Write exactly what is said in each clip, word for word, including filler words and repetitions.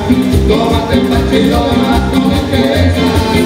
tómate el bache y lo demás no me interesa.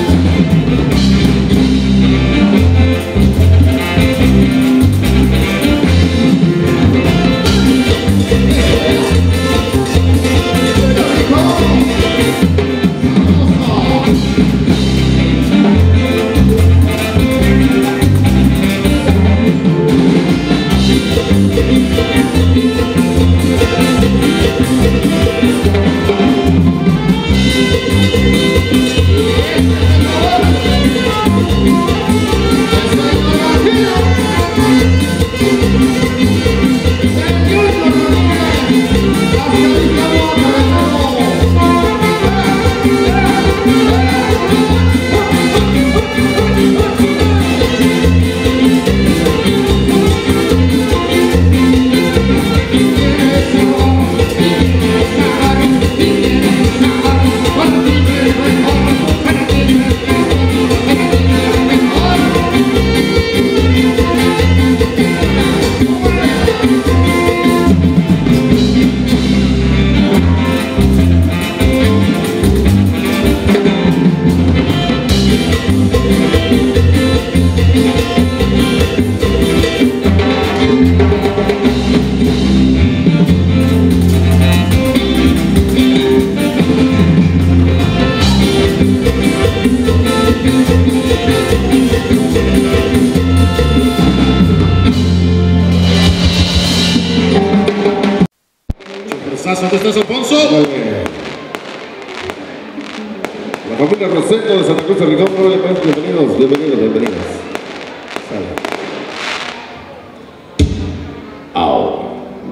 ¿Dónde estás, Alfonso? La familia Rosendo de Santa Cruz de Rincón, bienvenidos, bienvenidos, bienvenidos. Sale. Au.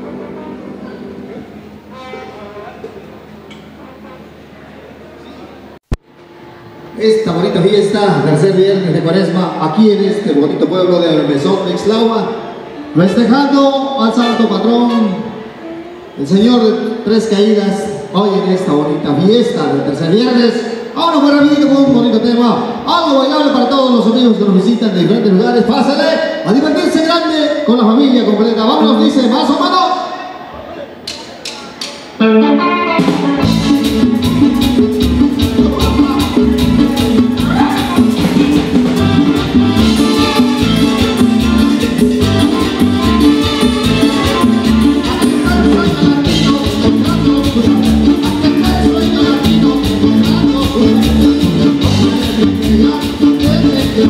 Esta bonita fiesta, tercer viernes de Cuaresma, aquí en este bonito pueblo de Mesón de Ixtlaua, festejando al santo patrón, el Señor de Tres Caídas, hoy en esta bonita fiesta del tercer viernes. Ahora muy rapidito con un bonito tema, algo bailable para todos los amigos que nos visitan de diferentes lugares. Pásale a divertirse grande con la familia completa. Vámonos, dice más o menos.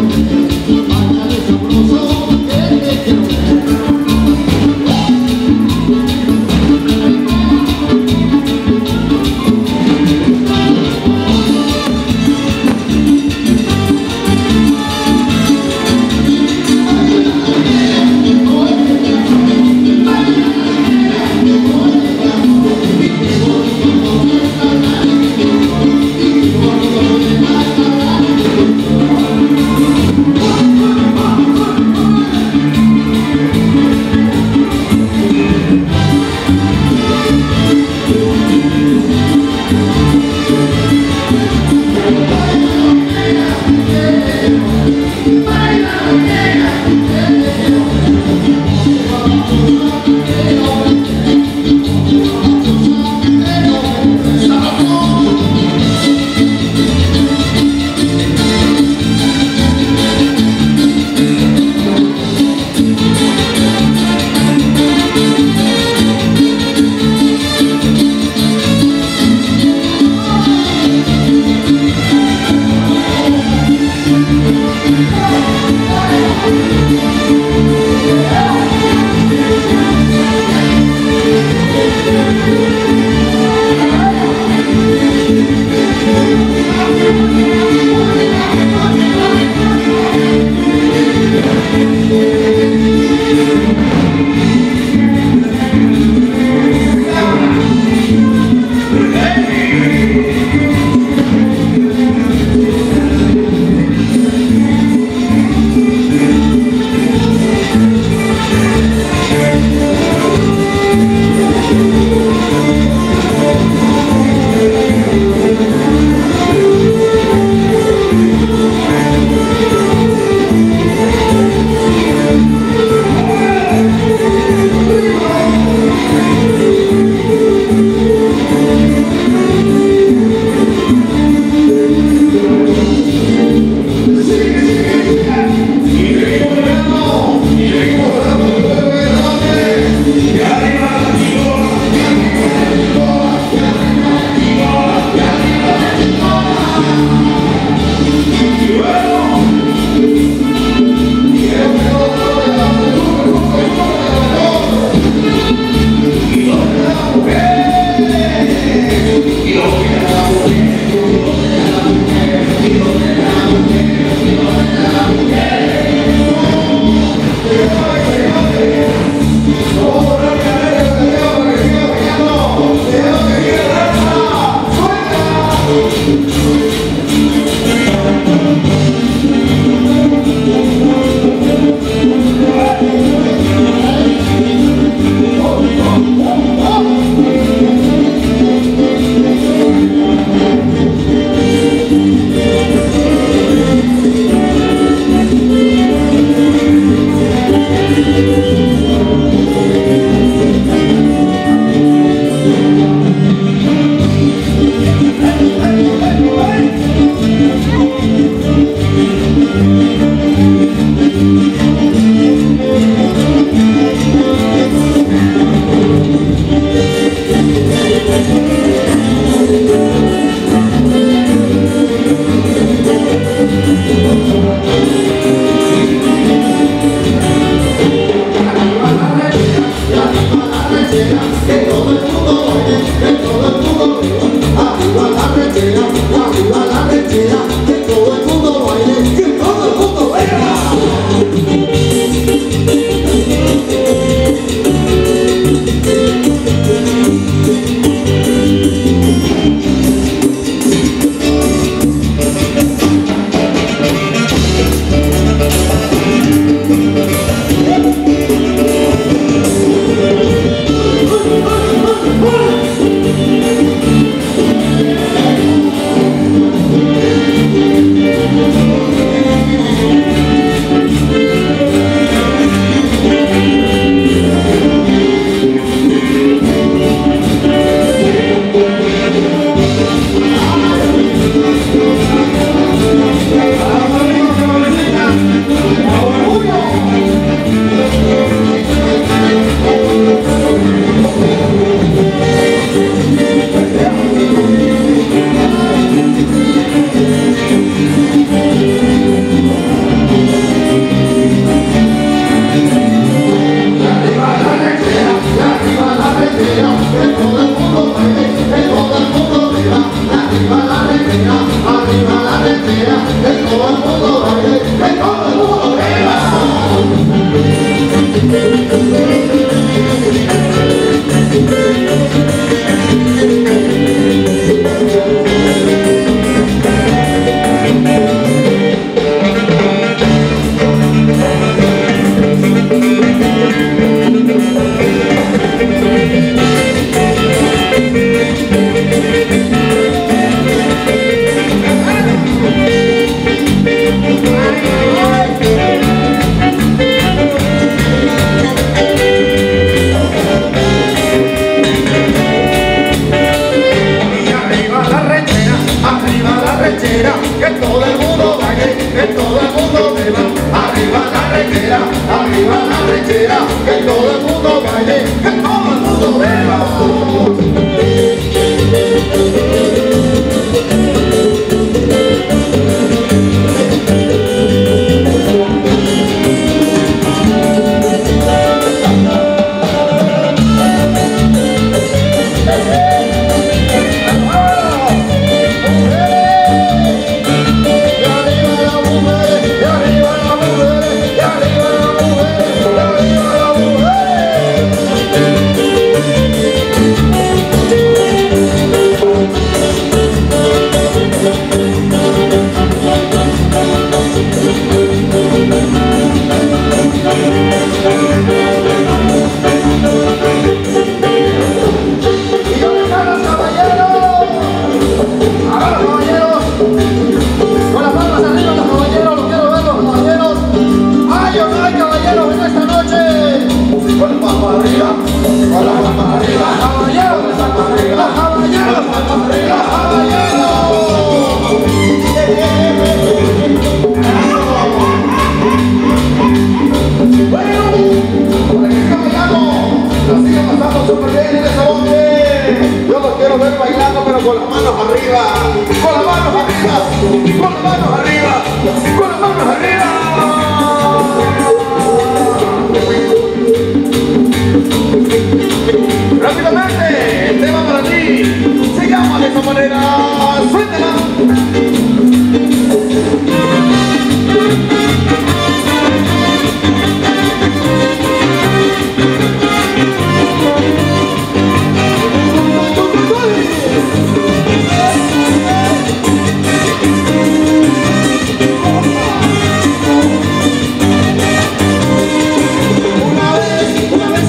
Thank you. todo el mundo baile, que todo el mundo beba. Que todo el mundo baile, que todo el mundo beba. Arriba la rechera, arriba la rechera, que todo el mundo baile, que todo el mundo beba.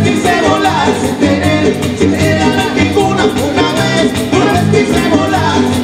Una vez quise volar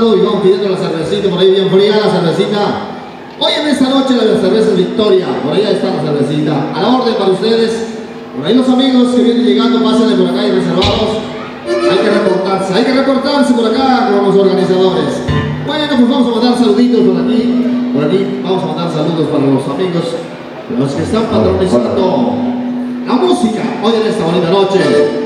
tomando y vamos pidiendo la cervecita por ahí bien fría, la cervecita. Hoy en esta noche la cerveza es Victoria, por ahí está la cervecita. A la orden para ustedes. Por ahí los amigos que vienen llegando, pásenle por acá y reservados. Hay que reportarse, hay que reportarse por acá con los organizadores. Bueno, pues vamos a mandar saluditos por aquí. Por aquí vamos a mandar saludos para los amigos, los que están patronizando la música hoy en esta bonita noche.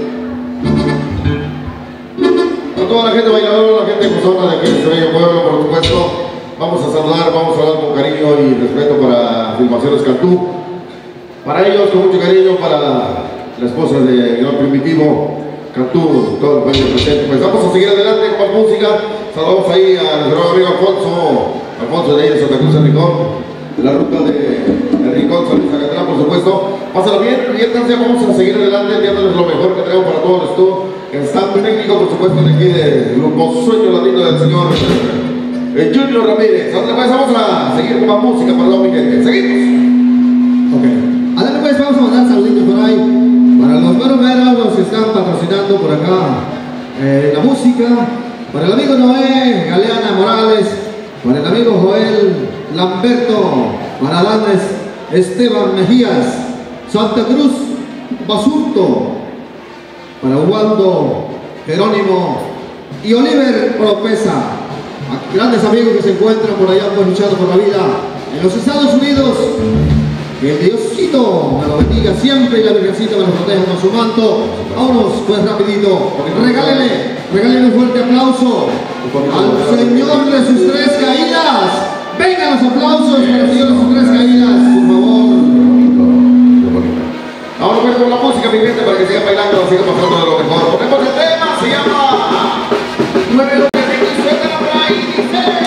A toda la gente bailadora, la gente gozona de aquí en este bello pueblo, por supuesto, vamos a saludar, vamos a hablar con cariño y respeto para Filmaciones Cantú. Para ellos, con mucho cariño, para la esposa de Gran Primitivo, Cantú, todo el país presente. Pues vamos a seguir adelante con más música. Saludamos ahí a nuestro amigo Alfonso, Alfonso de ahí de Santa Cruz de Rincón, de la ruta de, de Rincón, San Luis Acatlán, por supuesto. Pásalo bien, diviértanse, vamos a seguir adelante, enviándoles lo mejor que tenemos para todos esto. En staff técnico, por supuesto, de aquí del grupo Sueño Latino del señor eh, Junior Ramírez. Ahora pues vamos a seguir con más música para toda mi gente. Seguimos. Ok. Adelante pues, vamos a mandar saluditos por ahí para los meros meros, los que están patrocinando por acá eh, la música. Para el amigo Noé Galeana Morales, para el amigo Joel Lamberto, para Adames Esteban Mejías, Santa Cruz Basurto, para Waldo Jerónimo y Oliver Oropesa, grandes amigos que se encuentran por allá pues luchando por la vida en los Estados Unidos. Que el Diosito me lo bendiga siempre y la Virgencita me lo proteja con su manto. Vámonos pues rapidito, regálenle, regálenle un fuerte aplauso al Señor de sus tres caídas. Vengan los aplausos para el Señor de sus tres caídas, por favor. Ahora pues con la música, mi gente, para que sigan bailando, sigan pasando de lo mejor. Ponemos el tema, se llama Nueve lo que tengo y suéltala por ahí, dice.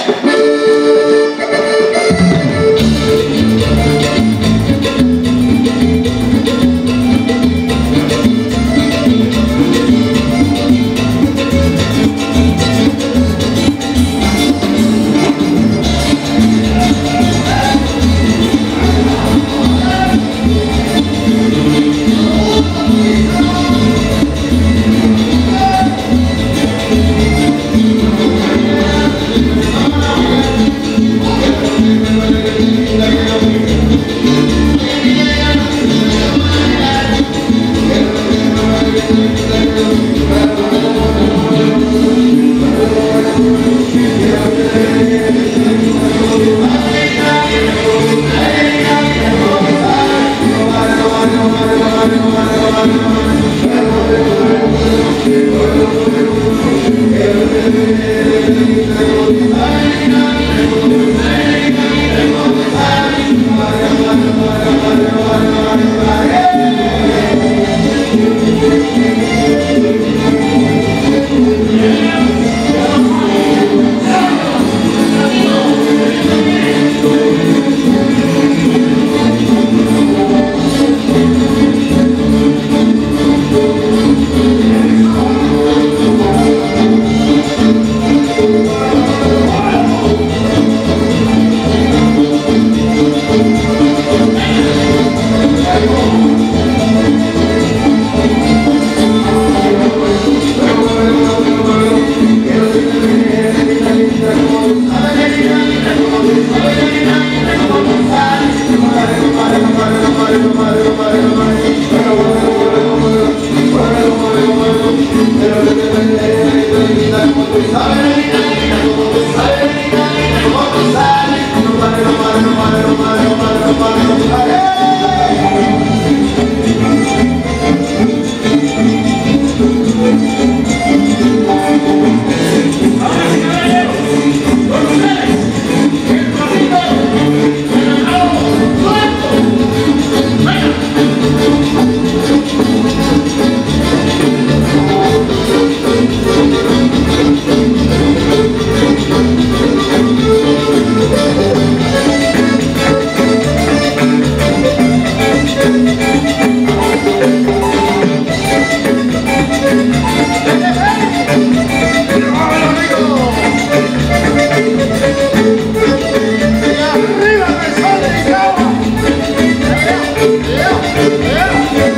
¡Arriba, me sale,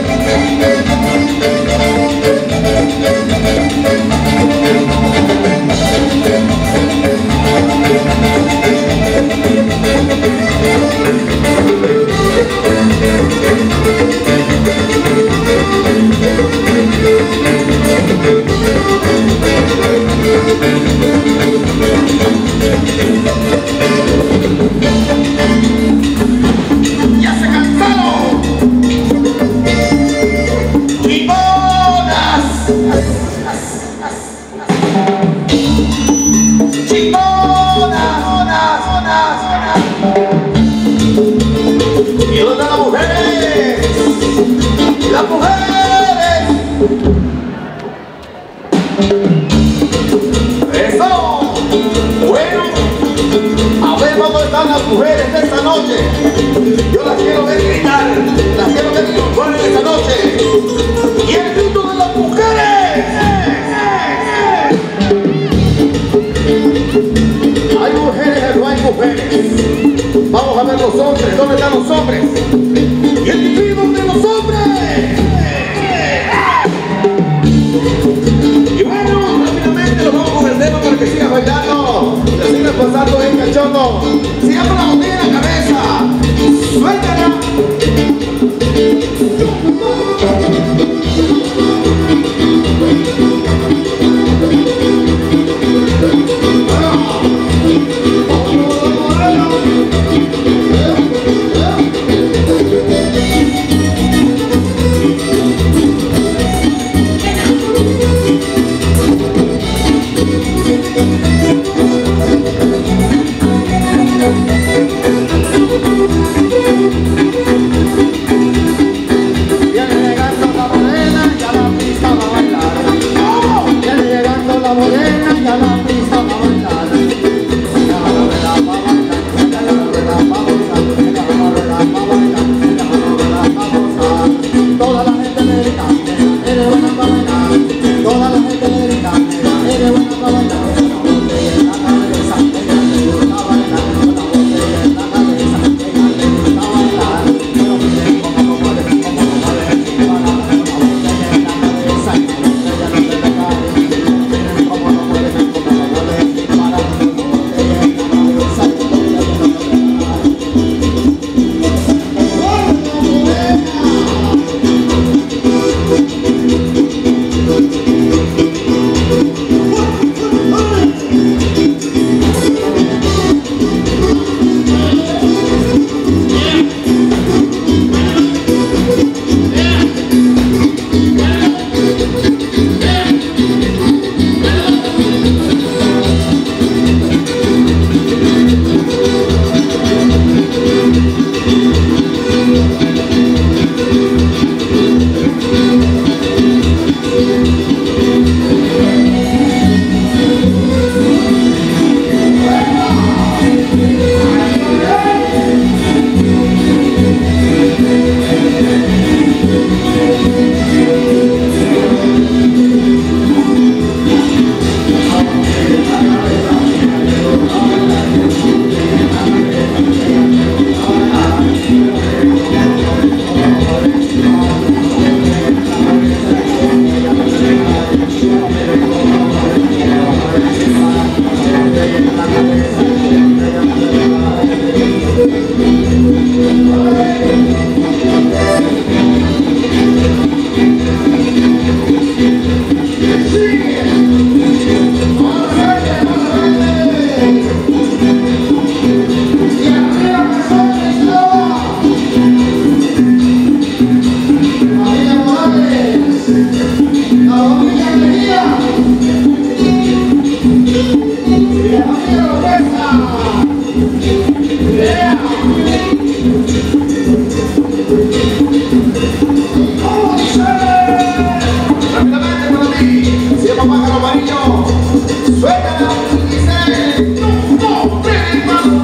Rápidamente para ti, se llama Pájaro Amarillo. Suéltala y dice, no, no, tres, hermano.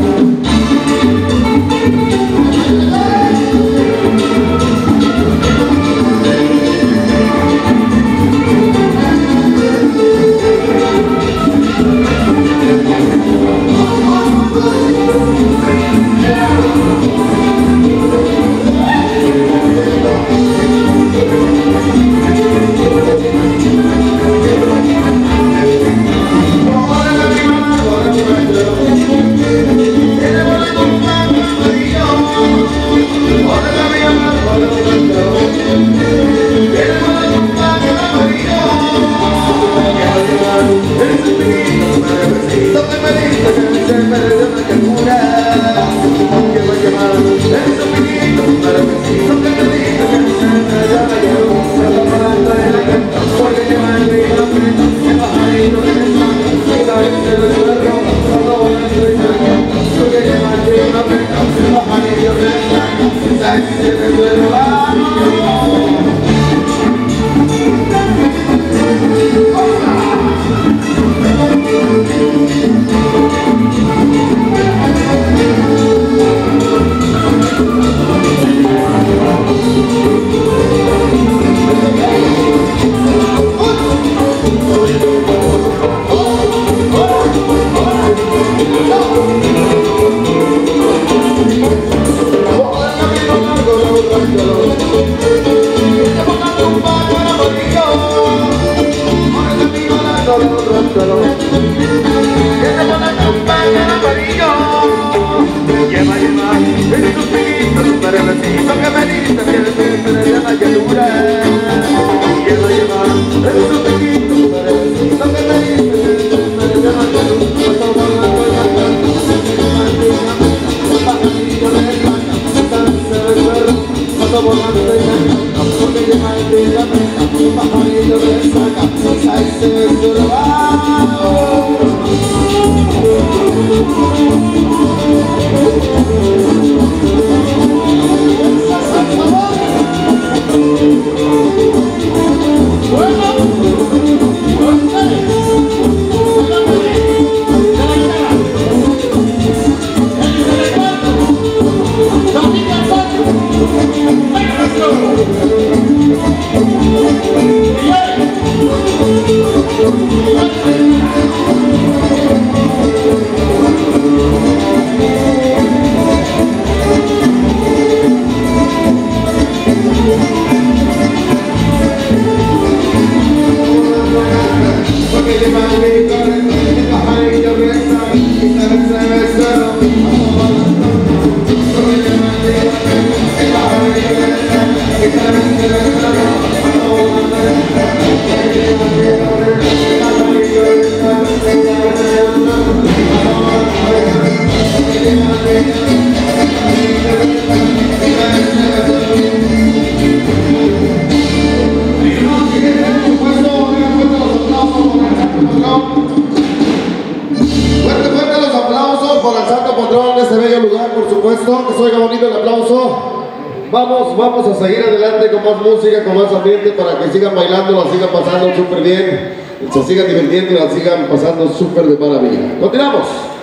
Vamos, vamos a seguir adelante con más música, con más ambiente para que sigan bailando, la sigan pasando súper bien, se sigan divirtiendo y la sigan pasando súper de maravilla. Continuamos.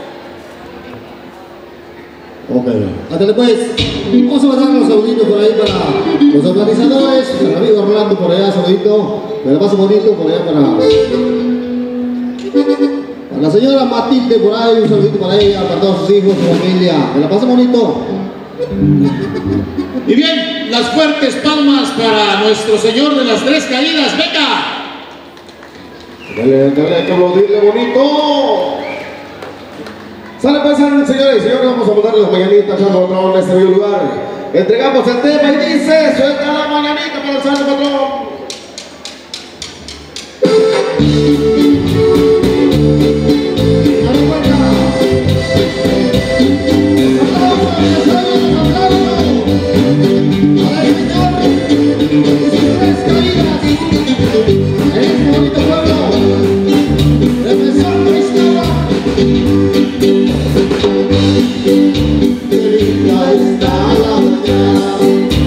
Ok, ándale pues. Vamos a pasar los saluditos por ahí para los organizadores, para el amigo Orlando por allá, saludito. Me la paso bonito por allá para, para la señora Matilde por ahí, un saludito para ella, para todos sus hijos, su familia. Me la paso bonito. Y bien, las fuertes palmas para nuestro Señor de las Tres Caídas. ¡Venga! Dale, dale, hay que aplaudirle bonito. Sale pues, señores y señores, vamos a ponerle las mañanitas al patrón en este bello lugar. Entregamos el tema y dice, suelta la mañanita para el santo patrón. Está la mañana.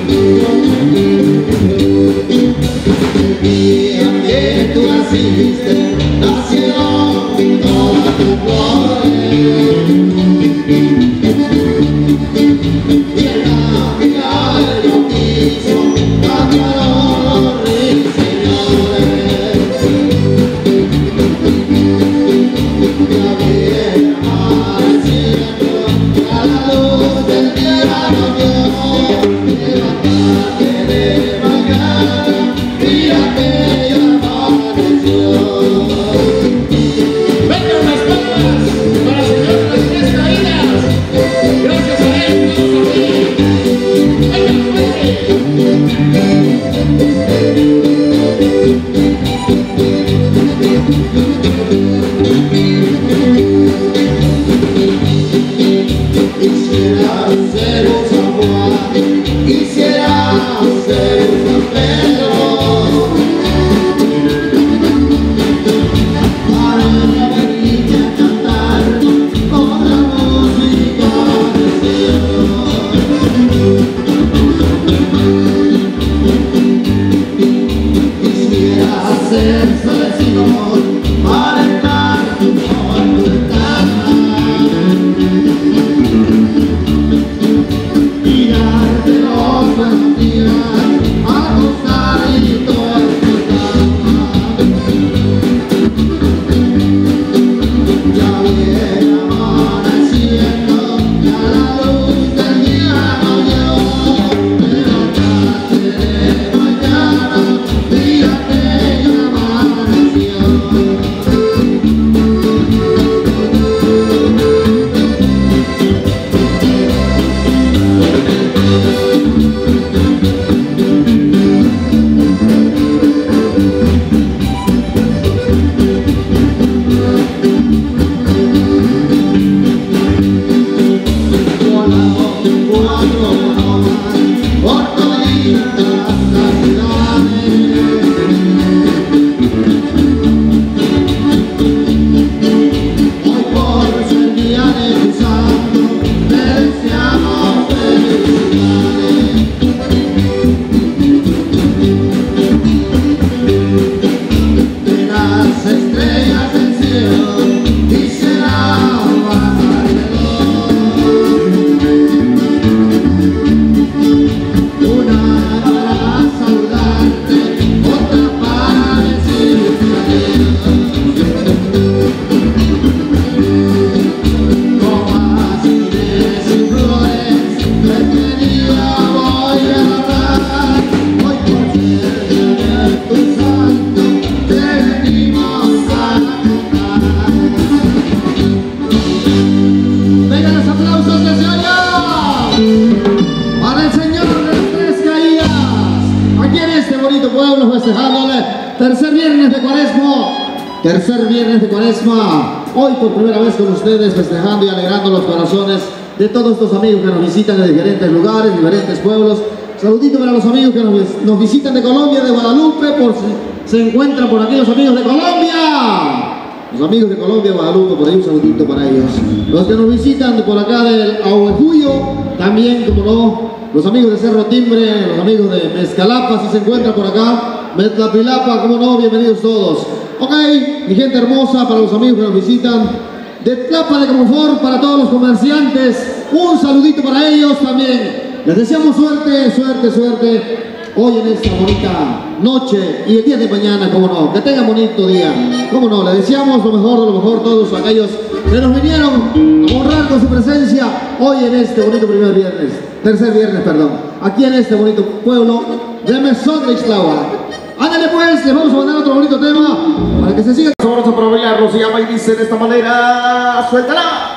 Tercer viernes de Cuaresma, tercer viernes de Cuaresma, hoy por primera vez con ustedes festejando y alegrando los corazones de todos estos amigos que nos visitan de diferentes lugares, diferentes pueblos. Saludito para los amigos que nos, nos visitan de Colombia, de Guadalupe, por si se encuentran por aquí los amigos de Colombia. Los amigos de Colombia, Guadalupe, por ahí un saludito para ellos. Los que nos visitan por acá del Ahuejuyo, también, como no, los amigos de Cerro Timbre, los amigos de Mezcalapa, si se encuentran por acá. Metlapilapa, como no, bienvenidos todos. Ok, mi gente hermosa, para los amigos que nos visitan de Tlapa de Confort, para todos los comerciantes, un saludito para ellos también. Les deseamos suerte, suerte, suerte hoy en esta bonita noche y el día de mañana, como no, que tengan bonito día. Como no, les deseamos lo mejor, lo mejor todos aquellos que nos vinieron a honrar con su presencia hoy en este bonito primer viernes, tercer viernes, perdón, aquí en este bonito pueblo de Mesón de Ixtlahuac. Ándale pues, les vamos a mandar otro bonito tema para que se sigan. Vamos a bailarlo, se llama y dice de esta manera, suéltala.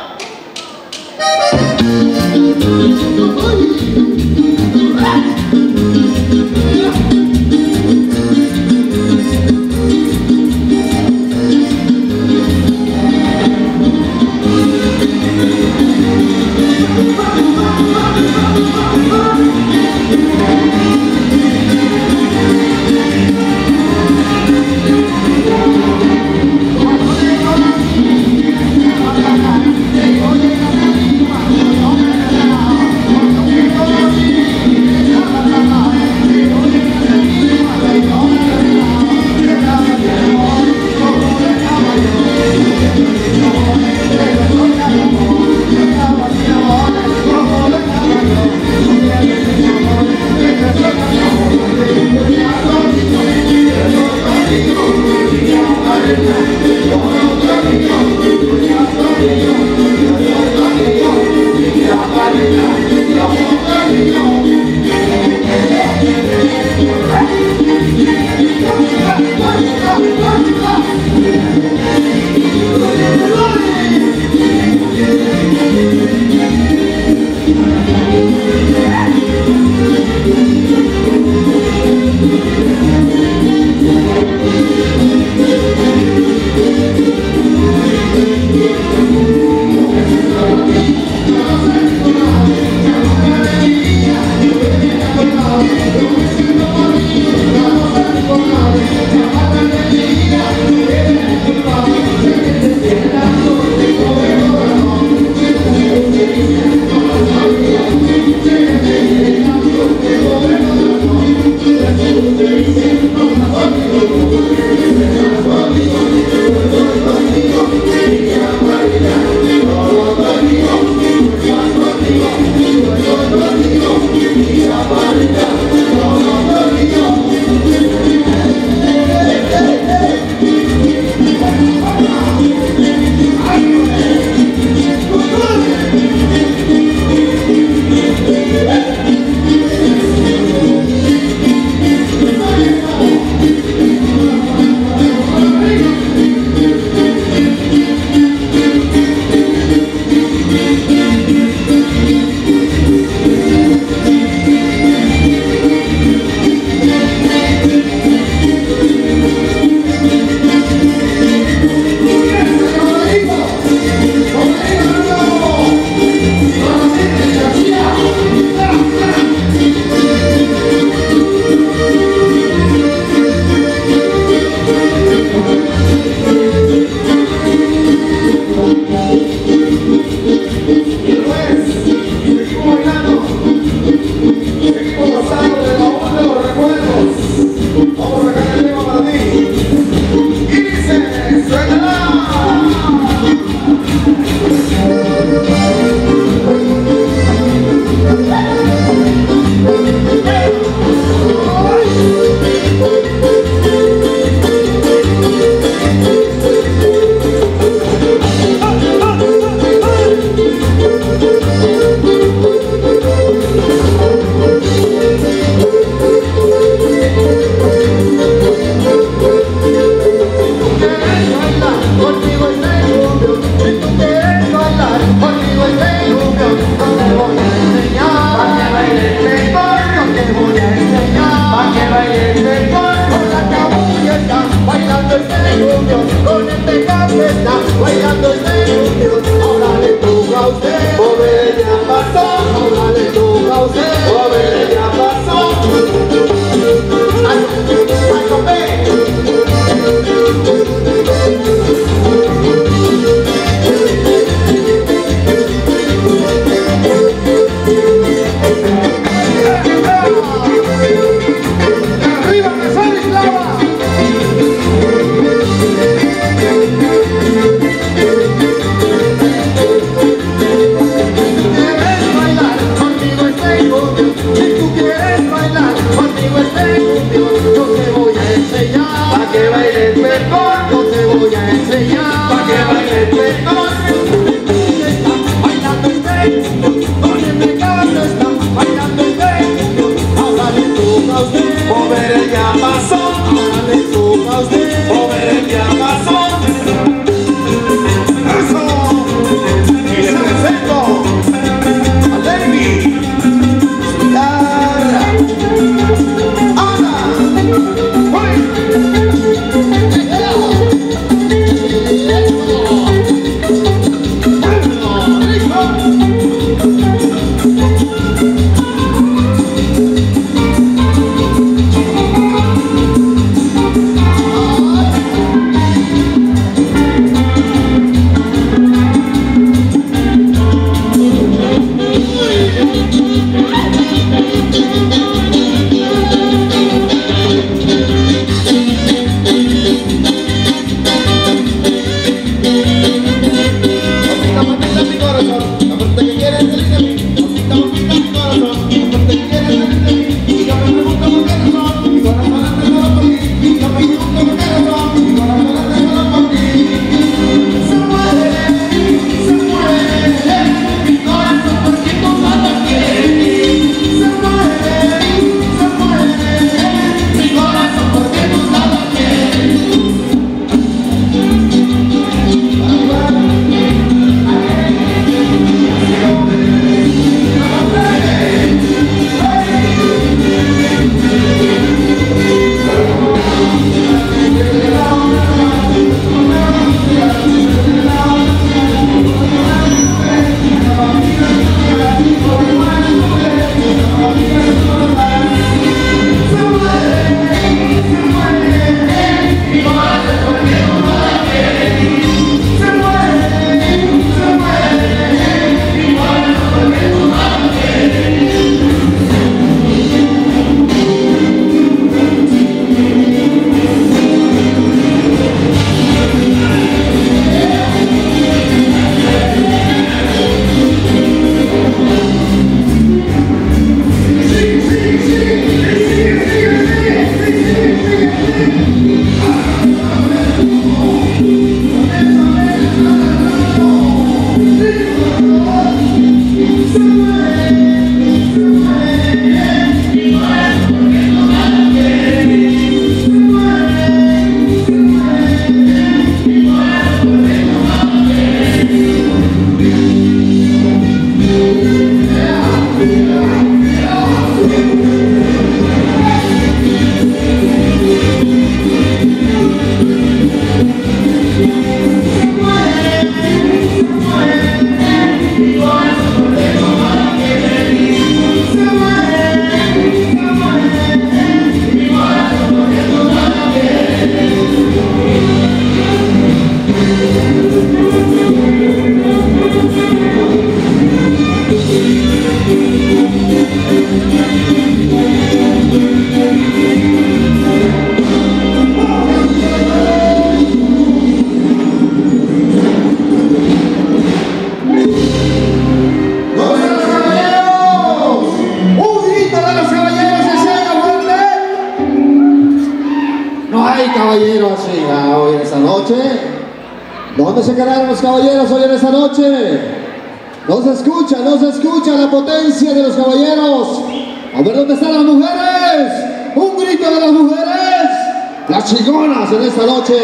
Ay, caballeros, sí, hoy en esta noche. ¿Dónde se quedaron los caballeros hoy en esta noche? No se escucha, no se escucha la potencia de los caballeros. A ver dónde están las mujeres. Un grito de las mujeres. Las chingonas en esta noche.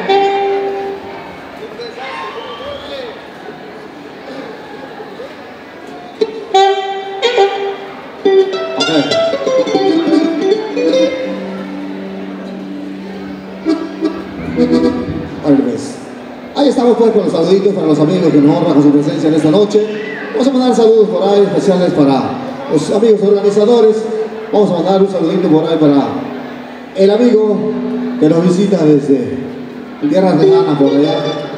Ahí estamos pues con los saluditos para los amigos que nos honran con su presencia en esta noche. Vamos a mandar saludos por ahí especiales para los amigos organizadores. Vamos a mandar un saludito por ahí para el amigo que nos visita desde tierras lejanas por allá.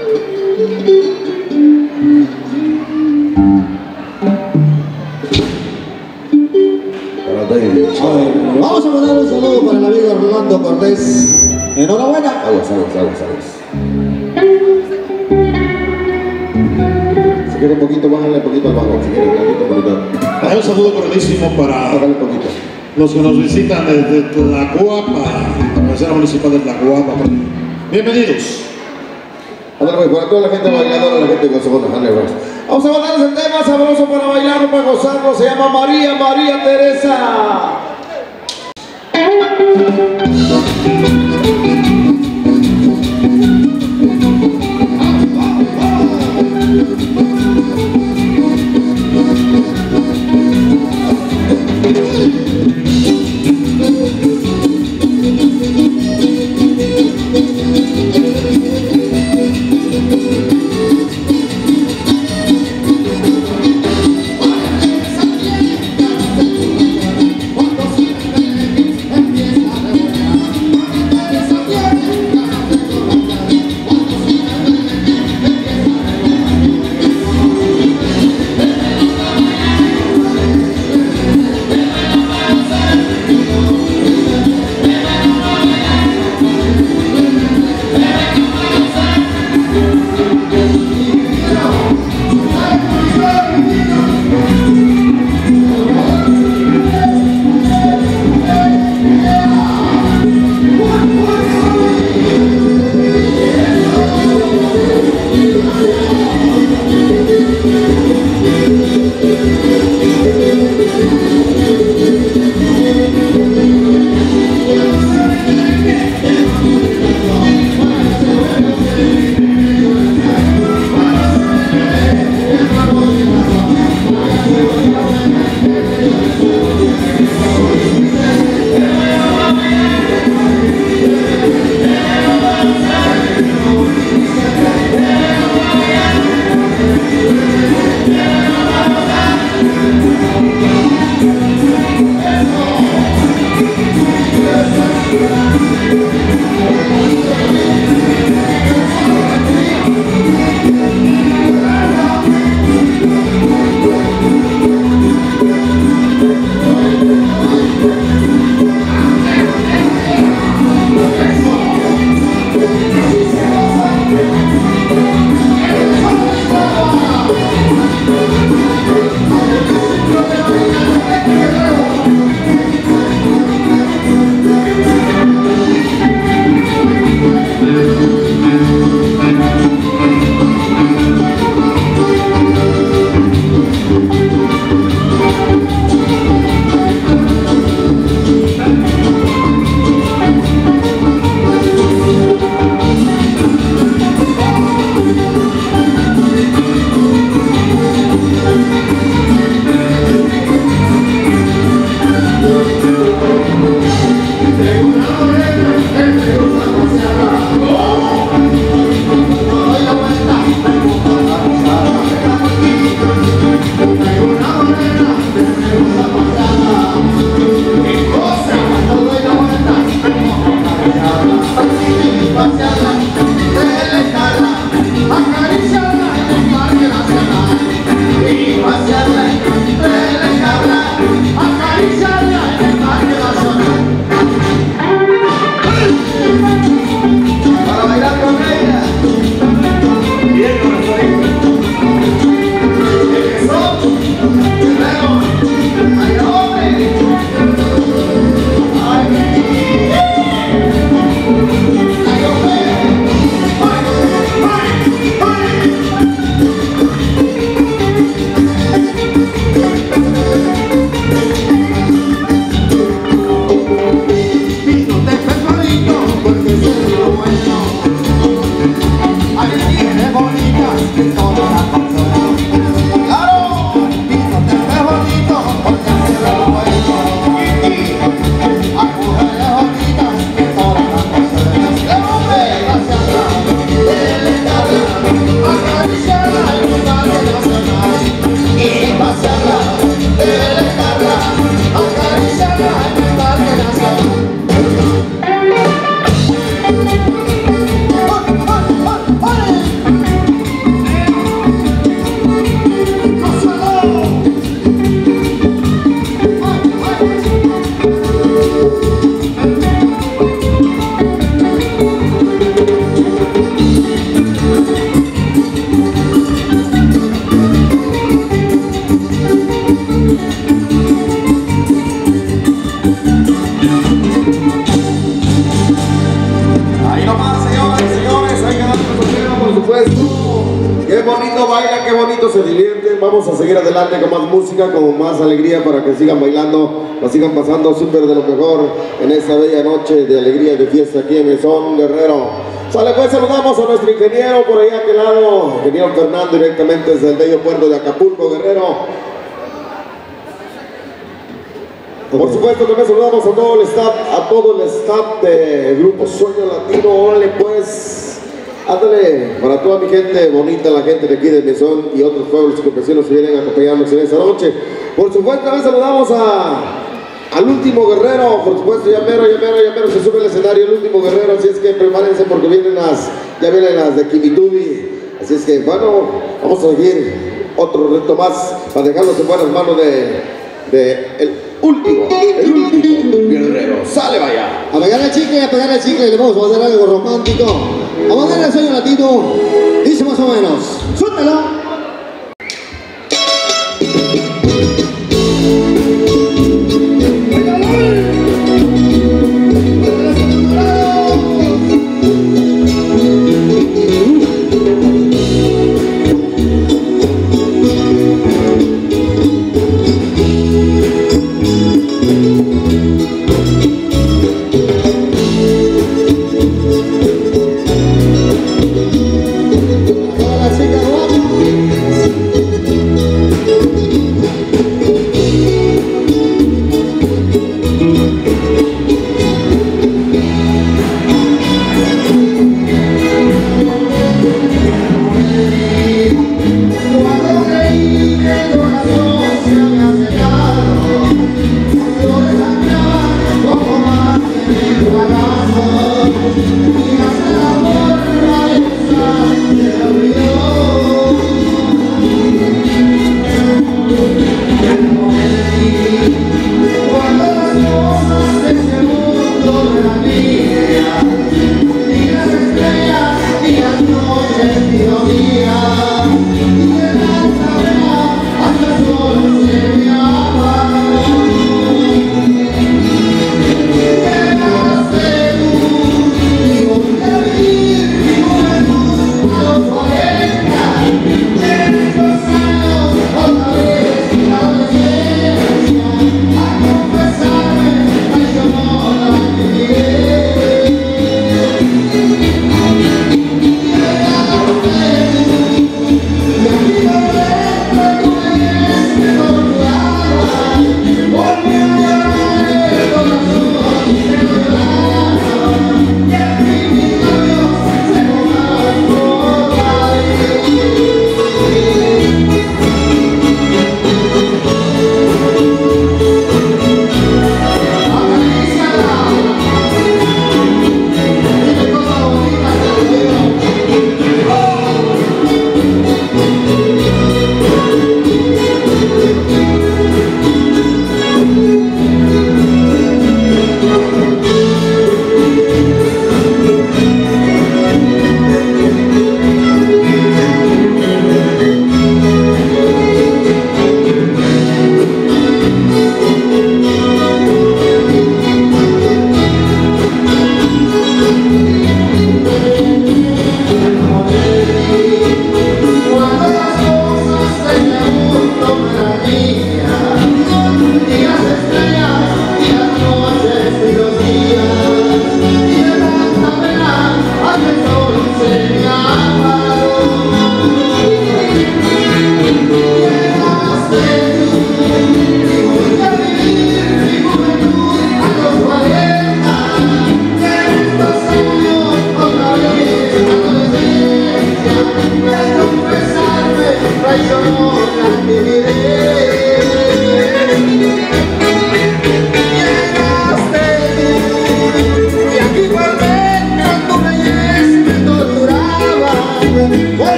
A ver, vamos a mandar un saludo para el amigo Rolando Cortés. Enhorabuena. Aguas, aguas, aguas, aguas. Si quiere un poquito, bájale un poquito al bajo. Si quiere un poquito, un poquito. Un saludo cordialísimo para Bájale un poquito. los que nos visitan desde Tlacuapa, la cabecera municipal de Tlacuapa. Bienvenidos. Ándale, para toda la gente bailadora, la gente gozona, ándale, vamos a mandarles el tema sabroso para bailarlo, para gozarlo. Se llama María, María Teresa. Cuando siempre empieza a revolear. bonito bailan, qué bonito se divierten. Vamos a seguir adelante con más música, con más alegría para que sigan bailando, la sigan pasando súper de lo mejor en esta bella noche de alegría y de fiesta aquí en Mesón Guerrero. Sale pues, saludamos a nuestro ingeniero por ahí a aquel lado, ingeniero Fernando, directamente desde el bello puerto de Acapulco, Guerrero. Por supuesto también saludamos a todo el staff, a todo el staff del Grupo Sueño Latino. Órale pues, ándale, para toda mi gente bonita, la gente de aquí de Mesón y otros pueblos y campesinos que vienen a acompañarnos en esta noche. Por supuesto también saludamos a, al último guerrero, por supuesto, ya mero, ya mero, ya mero se sube el escenario, el último guerrero, así es que prepárense porque vienen las, ya vienen las de Kimitubi. Así es que bueno, vamos a seguir otro reto más para dejarlos en buenas manos de, de el último, el último guerrero. Sale, vaya. A pegar el chicle, a pegar el chicle, le vamos a hacer algo romántico. Vamos a hacer el sueño latino. Dice más o menos. ¡Suéltalo! Chica,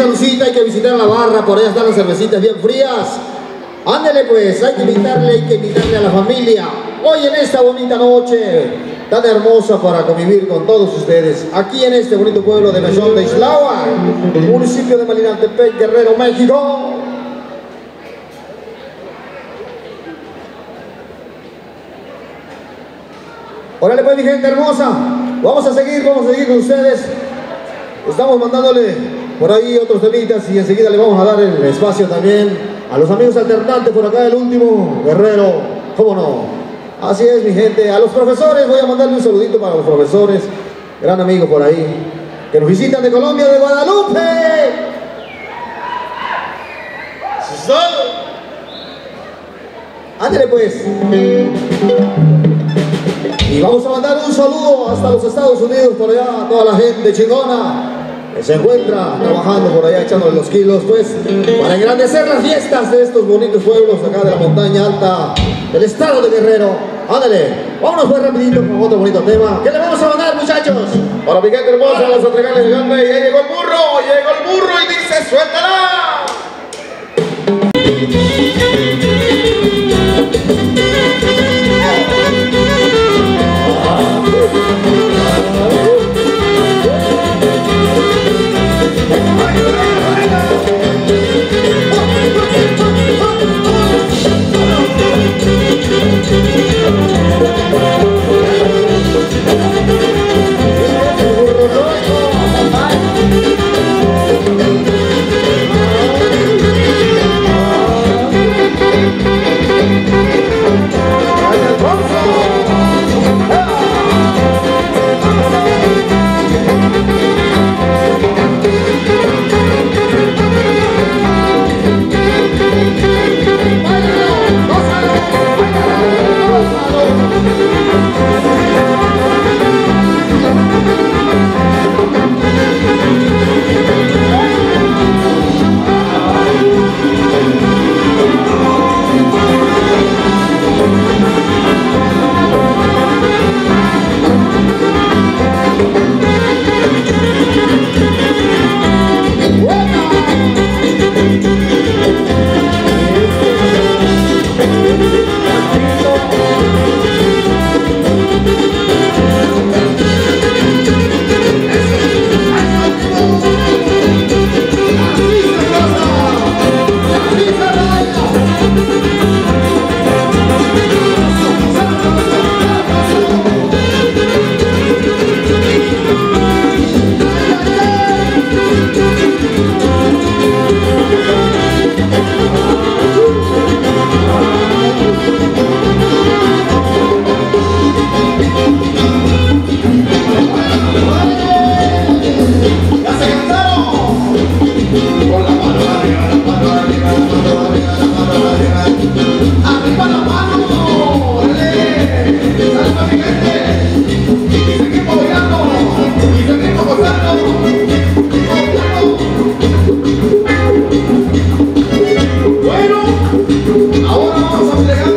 Salucita, hay que visitar la barra, por allá están las cervecitas bien frías. Ándele pues, hay que invitarle, hay que invitarle a la familia. Hoy en esta bonita noche, tan hermosa para convivir con todos ustedes, aquí en este bonito pueblo de Mesón de Islahua, municipio de Malinaltepec, Guerrero, México. Órale pues mi gente hermosa, vamos a seguir, vamos a seguir con ustedes. Estamos mandándole por ahí otros temitas y enseguida le vamos a dar el espacio también a los amigos alternantes por acá, el último Guerrero, ¿cómo no? Así es mi gente, a los profesores, voy a mandarle un saludito para los profesores, gran amigo por ahí, que nos visitan de Colombia, de Guadalupe. Ándale pues. Y vamos a mandar un saludo hasta los Estados Unidos, por allá, a toda la gente chingona que se encuentra trabajando por allá, echándole los kilos, pues, para engrandecer las fiestas de estos bonitos pueblos acá de la montaña alta del estado de Guerrero. Ándale, vámonos pues rapidito con otro bonito tema. ¿Qué le vamos a mandar, muchachos? Para mi gente hermosa, las entregables de grande, ya llegó el burro, llegó el burro y dice, ¡suéltala!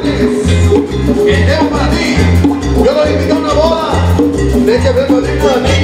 Yo lo invito a una boda. De que vengo de